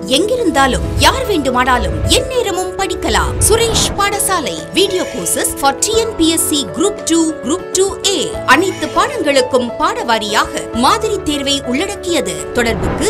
எங்கிருந்தாலும் யார் வேண்டுமானாலும் எந்நேரமும் படிக்கலாம். Suresh Padasalai video courses for TNPSC Group 2, Group 2A அனைத்து பாடங்களுக்கும் பாடவாரியாக மாதிரி தேர்வை உள்ளடக்கியது. தொடர்புக்கு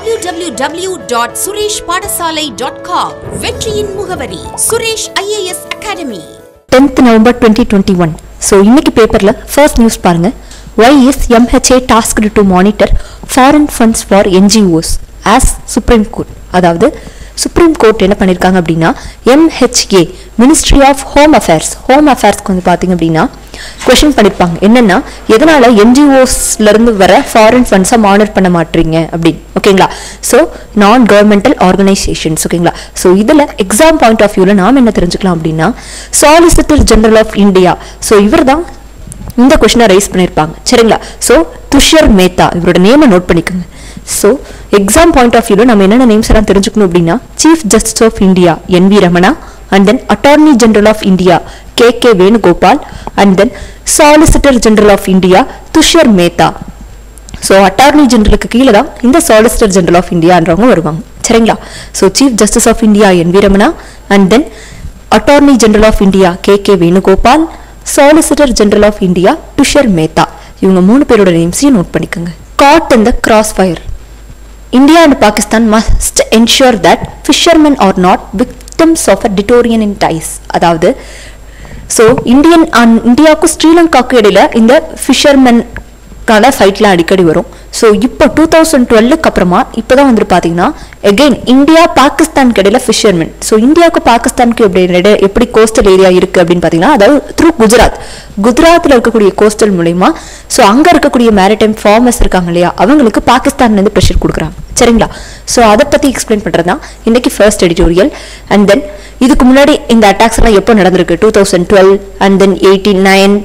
www.sureshpadasalai.com. வெற்றியின் முகவரி Suresh IAS Academy. 10th November 2021. So இன்னைக்கு பேப்பர்ல ஃபர்ஸ்ட் நியூஸ் பாருங்க. Why is MHA tasked to monitor foreign funds for NGOs as Supreme Court? அதாவது சுப்ரீம் கோர்ட் என்ன பண்ணிருக்காங்க அப்படின்னா MHA மினிஸ்ட்ரி ஆஃப் ஹோம் அஃபேர்ஸ்க்கு வந்து பாத்தீங்க அப்படின்னா கொஸ்டின் பண்ணிருப்பாங்க. என்னன்னா எதனால NGOsல இருந்து வர ஃபாரின் ஃபண்ட்ஸை மானிட்டர் பண்ண மாட்டீங்க அப்படின்னு. ஓகேங்களா? ஸோ நான் கவர்மெண்டல் ஆர்கனைசேஷன்ஸ். ஓகேங்களா? ஸோ இதுல எக்ஸாம் பாயிண்ட் ஆஃப் வியூல நாம என்ன தெரிஞ்சுக்கலாம் அப்படின்னா solicitor general of India. So இவர் தான் இந்த கொஸ்டினை ரைஸ் பண்ணிருப்பாங்க. சரிங்களா? ஸோ துஷர் மேத்தா இவரோட நேமை நோட் பண்ணிக்கோங்க. ஸோ எக்ஸாம் பாயிண்ட் ஆஃப் வியூல நம்ம என்னென்ன நேம்ஸ் எல்லாம் தெரிஞ்சுக்கணும் அப்படின்னா chief justice of India NV Ramana, and then attorney general of India KK Venugopal, and then solicitor general of India Tushar Mehta. So attorney ஜெனரலுக்கு கீழே தான் இந்த சாலிசிட்டர் ஜெனரல் ஆஃப் இந்தியான்றவங்க வருவாங்க. சரிங்களா? So chief justice of India NV Ramana, and then attorney general of India KK Venugopal, solicitor general of India Tushar Mehta. இவங்க 3 பேரோட நேம்ஸையும் நோட் பண்ணிக்கோங்க. Caught in the crossfire. India and Pakistan must ensure that fishermen are not victims of a deterrent ties. அதாவது so இந்தியாவுக்கும் ஸ்ரீலங்காவுக்கும் இடையில இந்த ஃபிஷர்மென்கான ஃபைட்லாம் அடிக்கடி வரும். ஸோ இப்போ 2012க்கு அப்புறமா இப்போதான் வந்துட்டு பார்த்தீங்கன்னா அகெயின் இந்தியா பாகிஸ்தானுக்கு இடையில ஃபிஷர்மென். ஸோ இந்தியாவுக்கு பாகிஸ்தானுக்கு எப்படி கோஸ்டல் ஏரியா இருக்கு அப்படின்னு பார்த்தீங்கன்னா அதாவது த்ரூ குஜராத்தில் இருக்கக்கூடிய கோஸ்டல் மூலமா ஸோ அங்கே இருக்கக்கூடிய மேரிடைம் ஃபார்மர்ஸ் இருக்காங்க இல்லையா அவங்களுக்கு பாகிஸ்தான்லேருந்து ப்ரெஷர் கொடுக்குறாங்க. சரிங்களா? ஸோ அதை பற்றி எக்ஸ்பிளைன் பண்ணுறது தான் இன்னைக்கு ஃபர்ஸ்ட் எடிட்டோரியல். அண்ட் தென் இதுக்கு முன்னாடி இந்த அட்டாக்ஸ் எல்லாம் எப்போ நடந்திருக்கு 2012, அண்ட் தென் 2009,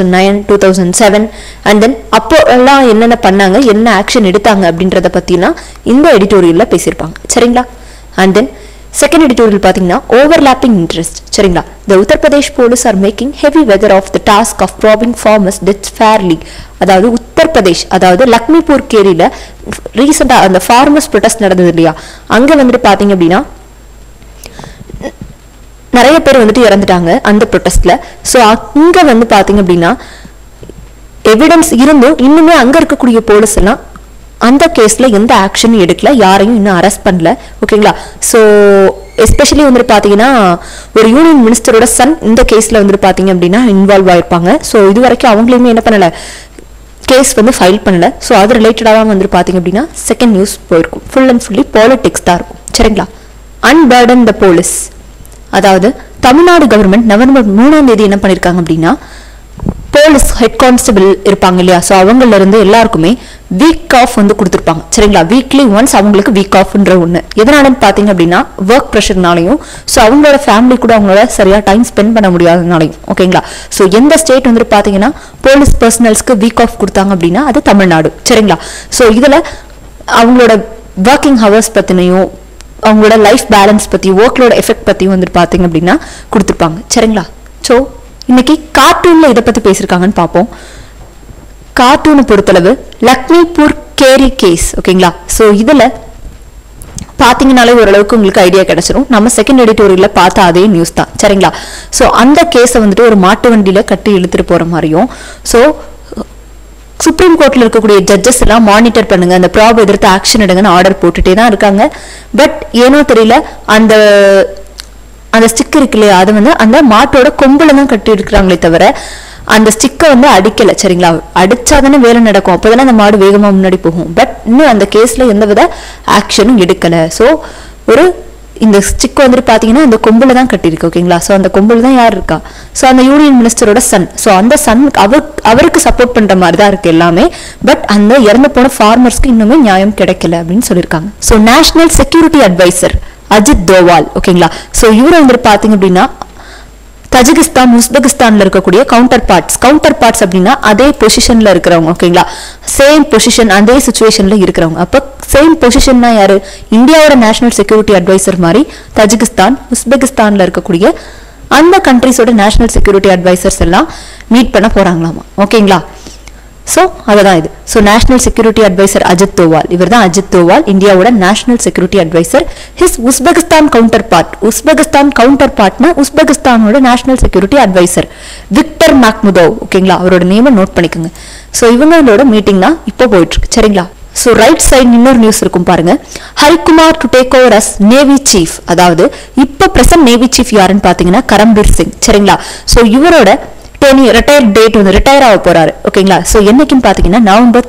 2007, அண்ட் தென் அப்போ எல்லாம் என்னென்ன பண்ணாங்க, என்ன ஆக்ஷன் எடுத்தாங்க அப்படின்றத பற்றிலாம் இந்த எடிட்டோரியலில் பேசியிருப்பாங்க. சரிங்களா? அண்ட் தென் செகண்ட் எடிட்டோரியல் பார்த்தீங்கன்னா ஓவர்லாப்பிங் இன்ட்ரெஸ்ட். சரிங்களா? The Uttar Pradesh police are making heavy weather of the task of probing farmers deaths fairly. அதாவது உத்தரப்பிரதேஷ் அதாவது லக்மிபூர் கேரியில ரீசெண்டா அந்த ஃபார்மர்ஸ் ப்ரொடெஸ்ட் நடந்தது இல்லையா அங்க வந்துட்டு பாத்தீங்க அப்படின்னா நிறைய பேர் வந்துட்டு இறந்துட்டாங்க அந்த ப்ரொடெஸ்ட்ல. ஸோ அங்க வந்து பாத்தீங்க அப்படின்னா எவிடன்ஸ் இருந்தும் இன்னுமே அங்க இருக்கக்கூடிய போலீஸ் எல்லாம் அந்த கேஸ்ல எந்த ஆக்ஷனும் எடுக்கல, யாரையும் இன்னும் அரெஸ்ட் பண்ணல. ஓகேங்களா? ஸோ எஸ்பெஷலி வந்துட்டு பாத்தீங்கன்னா ஒரு யூனியன் மினிஸ்டரோட சன் இந்த கேஸ்ல வந்துட்டு பாத்தீங்க அப்படின்னா இன்வால்வ் ஆயிருப்பாங்க. ஸோ இது வரைக்கும் அவங்களையுமே என்ன பண்ணல, கேஸ் வந்து ஃபைல் பண்ணல. ஸோ அது ரிலேட்டடாக தான் வந்துட்டு பாத்தீங்க அப்படின்னா செகண்ட் நியூஸ் போயிருக்கும். ஃபுல் அண்ட் ஃபுல்லி பாலிடிக்ஸ் தான் இருக்கும். சரிங்களா? அன்பர்டன் த போலீஸ். அதாவது தமிழ்நாடு கவர்மெண்ட் நவம்பர் 3ஆம் தேதி என்ன பண்ணிருக்காங்க அப்படின்னா போலீஸ் ஹெட் கான்ஸ்டபிள் இருப்பாங்க இல்லையா ஸோ அவங்கள இருந்து எல்லாருக்குமே வீக் ஆஃப் வந்து கொடுத்துருப்பாங்க. சரிங்களா? வீக்லி ஒன்ஸ் அவங்களுக்கு வீக் ஆஃப்ன்ற ஒன்று எதனாலன்னு பார்த்தீங்க அப்படின்னா ஒர்க் ப்ரெஷர்னாலையும் ஸோ அவங்களோட ஃபேமிலி கூட அவங்களோட சரியா டைம் ஸ்பெண்ட் பண்ண முடியாதனாலையும். ஓகேங்களா? ஸோ எந்த ஸ்டேட் வந்துட்டு பார்த்தீங்கன்னா போலீஸ் பர்சனல்ஸ்க்கு வீக் ஆஃப் கொடுத்தாங்க அப்படின்னா அது தமிழ்நாடு. சரிங்களா? ஸோ இதில் அவங்களோட ஒர்க்கிங் ஹவர்ஸ் பற்றினையும் அவங்களோட லைஃப் பேலன்ஸ் பற்றி ஒர்க்லோட எஃபெக்ட் பற்றியும் வந்துட்டு பார்த்தீங்க அப்படின்னா கொடுத்துருப்பாங்க. சரிங்களா? ஸோ இன்னைக்கு கார்ட்டூன்ல இதை பத்தி பேசிருக்காங்கன்னு பார்ப்போம். கார்ட்டூனை பொறுத்தளவு லக்மிபூர் கேரி கேஸ். ஓகேங்களா? ஸோ இதுல பாத்தீங்கன்னாலே ஓரளவுக்கு உங்களுக்கு ஐடியா கிடைச்சிடும். நம்ம செகண்ட் எடிட்டோரியல்ல பார்த்த அதே நியூஸ் தான். சரிங்களா? ஸோ அந்த கேஸை வந்துட்டு ஒரு மாட்டு வண்டியில கட்டி இழுத்துட்டு போற மாதிரியும் ஸோ சுப்ரீம் கோர்ட்ல இருக்கக்கூடிய ஜட்ஜஸ் எல்லாம் மானிட்டர் பண்ணுங்க, அந்த ப்ராப் எதிர்த்து ஆக்ஷன் எடுங்கன்னு ஆர்டர் போட்டுட்டே தான் இருக்காங்க. பட் ஏனோ தெரியல அந்த ஸ்டிக் இருக்கு இல்லையா அது வந்து அந்த மாட்டோட கொம்புல தான் கட்டி இருக்கிறாங்களே தவிர அந்த ஸ்டிக்கை வந்து அடிக்கல. சரிங்களா? அடிச்சாதானே வேலை நடக்கும், அப்போதானே அந்த மாடு வேகமா முன்னாடி போகும். பட் இன்னும் அந்த கேஸ்ல எந்தவித ஆக்ஷனும் எடுக்கல. ஸோ ஒரு இந்த ஸ்டிக் வந்துட்டு பாத்தீங்கன்னா அந்த கொம்புல தான் கட்டிருக்கு. ஓகேங்களா? ஸோ அந்த கொம்புல தான் யார் இருக்கா, ஸோ அந்த யூனியன் மினிஸ்டரோட சன். ஸோ அந்த சன் அவருக்கு சப்போர்ட் பண்ற மாதிரி தான் இருக்கு எல்லாமே. பட் அந்த இறந்து போன ஃபார்மர்ஸ்க்கு இன்னுமே நியாயம் கிடைக்கல அப்படின்னு சொல்லியிருக்காங்க. So national security adviser Ajit Doval. ஓகேங்களா? ஸோ இவரை வந்துட்டு பாத்தீங்க அப்படின்னா தஜிகிஸ்தான் உஸ்பெகிஸ்தான்ல இருக்கக்கூடிய கவுண்டர் பார்ட்ஸ் அப்படின்னா அதே பொசிஷன்ல இருக்கிறவங்க. ஓகேங்களா? சேம் பொசிஷன் அதே சிச்சுவேஷன்ல இருக்கிறவங்க. அப்ப சேம் பொசிஷன்னா யாரு, இந்தியாவோட நேஷனல் செக்யூரிட்டி அட்வைசர் மாதிரி தஜிகிஸ்தான் உஸ்பெகிஸ்தான்ல இருக்கக்கூடிய அந்த கண்ட்ரிஸோட நேஷனல் செக்யூரிட்டி அட்வைசர்ஸ் எல்லாம் மீட் பண்ண போறாங்களாமா. ஓகேங்களா? ஸோ அதுதான் இது. So national security adviser Ajit Doval, இவர் தான் அஜித் தோவால், இந்தியாவோட national security adviser. His Uzbekistan counter பார்ட்னா உஸ்பெகிஸ்தானோட national security adviser Victor Makhmudov. ஓகேங்களா, அவரோட நேமை நோட் பண்ணிக்கோங்க. ஸோ இவங்களோட மீட்டிங் தான் இப்போ போயிட்டு இருக்கு. சரிங்களா. ஸோ ரைட் சைடு இன்னொரு நியூஸ் இருக்கும் பாருங்க. Harikumar to take over as navy chief. அதாவது இப்போ பிரசன்ட் நேவி சீஃப் யாருன்னு பாத்தீங்கன்னா கரம்பீர் சிங். சரிங்களா. ஸோ இவரோட ரிட்டையர் டேட் வந்து ரிட்டையர் ஆக போறாரு. ஓகேங்களா. ஸோ என்னைக்குன்னு பாத்தீங்கன்னா நவம்பர்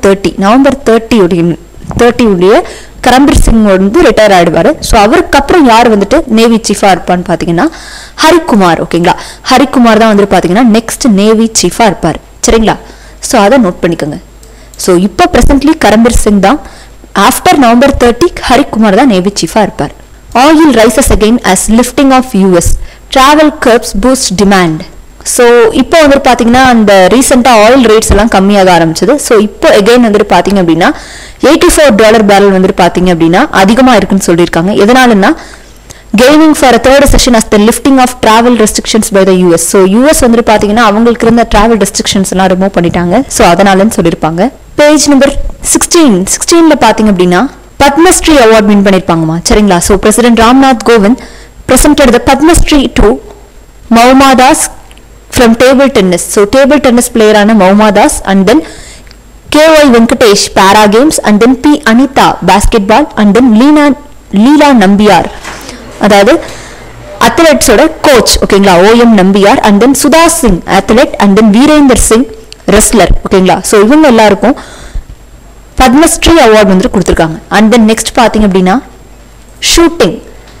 30 கரம்பீர் சிங் வந்து ரிட்டையர் ஆயிடுவாரு. ஸோ அவருக்கு அப்புறம் யார் வந்துட்டு நேவி சீஃபா இருப்பான்னு பாத்தீங்கன்னா ஹரிகுமார். ஓகேங்களா. ஹரிகுமார் தான் வந்து பாத்தீங்கன்னா நெக்ஸ்ட் நேவி சீஃபா இருப்பாரு. சரிங்களா. ஸோ அதை நோட் பண்ணிக்கோங்க. ஸோ இப்போ பிரசன்ட்லி கரம்பீர் சிங் தான். ஆஃப்டர் நவம்பர் 30 ஹரிகுமார் தான் நேவி சீஃபா இருப்பார். Oil rises again as lifting of US travel curbs boost demand. So இப்போ வந்து பார்த்தீங்கன்னா அந்த ரீசெண்டாக ஆயில் ரேட்ஸ் எல்லாம் கம்மியாக ஆரம்பிச்சது. ஸோ இப்போ எகைன் வந்துட்டு பார்த்தீங்க அப்படின்னா $84 பேரல் வந்துட்டு பார்த்தீங்க அப்படின்னா அதிகமாக இருக்குன்னு சொல்லியிருக்காங்க. எதனாலன்னா gaining for a third session as the lifting of travel restrictions by the US. So US வந்துட்டு பார்த்தீங்கன்னா அவங்களுக்கு இருந்த travel restrictions எல்லாம் ரிமூவ் பண்ணிட்டாங்க. ஸோ அதனாலன்னு சொல்லியிருப்பாங்க. பேஜ் நம்பர் 16ல பார்த்தீங்க அப்படின்னா பத்மஸ்ரீ அவார்ட் வின் பண்ணியிருப்பாங்கம்மா. சரிங்களா. So president Ramnath Kovind presented the Padma Shri to Mouma Das from table tennis. So table tennis player ஆன மௌமா Das and then KY Venkatesh para games and then P Anitha basketball and then Leela Nambiar அதாவது அத்லெட்ஸோட கோச். ஓகேங்களா. OM Nambiar and then Sudha Singh athlete and then Virender Singh wrestler. ஓகேங்களா. So இவங்க எல்லாருக்கும் Padmashri award வந்து கொடுத்துருக்காங்க. And then next பார்த்தீங்க அப்படின்னா ஷூட்டிங்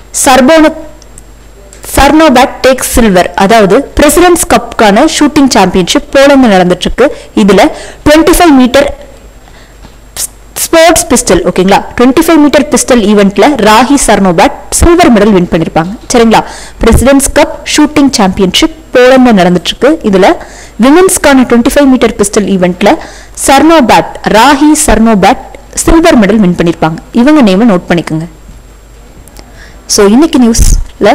சர்னோபேட் டேக் சில்வர். அதாவது பிரசிடென்ட்ஸ் கப்கான ஷூட்டிங் சாம்பியன்ஷிப் போலந்து நடந்துட்டு இருக்கு. இதுல 25 மீட்டர் ஸ்போர்ட்ஸ் பிஸ்டல். ஓகேங்களா. 25 மீட்டர் பிஸ்டல் ஈவெண்ட்ல Rahi Sarnobat silver medal win பண்ணிருப்பாங்க. சரிங்களா. President's cup shooting championship Poland நடந்துட்டு இருக்கு. இதுல விமென்ஸ்கான 25 மீட்டர் பிஸ்டல் ஈவெண்ட்ல Rahi Sarnobat silver medal win பண்ணிருப்பாங்க. இவங்க நேமை நோட் பண்ணிக்கோங்க. ஸோ இன்னைக்கு நியூஸ்ல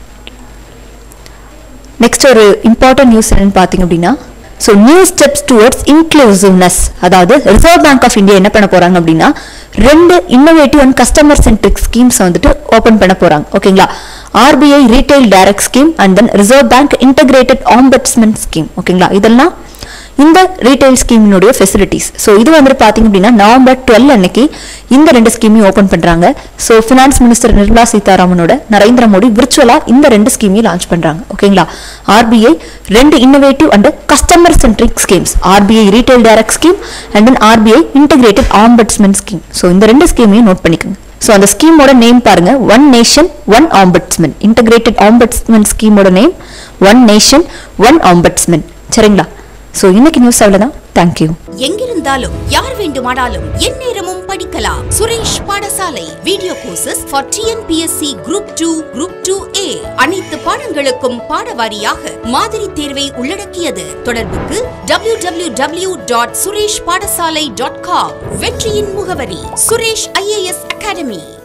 நெக்ஸ்ட் ஒரு இம்பார்ட்டன்ட் நியூஸ் என்னன்னு பாத்தீங்க அப்படின்னா so new steps towards inclusiveness. அதாவது ரிசர்வ் பேங்க் ஆஃப் இந்தியா என்ன பண்ண போறாங்க அப்படின்னா 2 innovative and customer centric schemes வந்துட்டு ஓபன் பண்ண போறாங்க. ஓகேங்களா. RBI retail direct scheme and then reserve bank integrated ombudsman scheme. ஓகேங்களா. இதெல்லாம் இந்த ரீட்டைல் ஸ்கீமினுடைய ஃபெசிலிட்டிஸ். ஸோ இது வந்துட்டு பார்த்தீங்க அப்படின்னா நவம்பர் 12 அன்னைக்கு இந்த 2 ஸ்கீமையும் ஓப்பன் பண்றாங்க. ஸோ ஃபினான்ஸ் மினிஸ்டர் நிர்மலா சீதாராமனோட நரேந்திர மோடி விர்ச்சுவலா இந்த 2 ஸ்கீமையும் லான்ச் பண்றாங்க. ஓகேங்களா. RBI 2 innovative and customer centric schemes, RBI retail direct scheme and then RBI integrated ombudsman scheme. So இந்த 2 ஸ்கீமையும் நோட் பண்ணிக்கோங்க. ஸோ அந்த ஸ்கீமோட நேம் பாருங்க, one nation one ombudsman. Integrated ombudsman ஸ்கீமோட name one nation one ombudsman. சரிங்களா. So இன்னைக்கு news அவ்வளவுதான். தேங்க்யூ. எங்கிருந்தாலும் யார் வேண்டுமானாலும் எந்நேரமும் படிக்கலாம். Suresh Padasalai video courses for TNPSC Group 2 Group 2A. அனைத்து பாடங்களுக்கும் பாடவாரியாக மாதிரி தேர்வை உள்ளடக்கியது. தொடர்புக்கு www.sureshpadasalai.com. வெற்றியின் முகவரி சுரேஷ் IAS அகாடமி.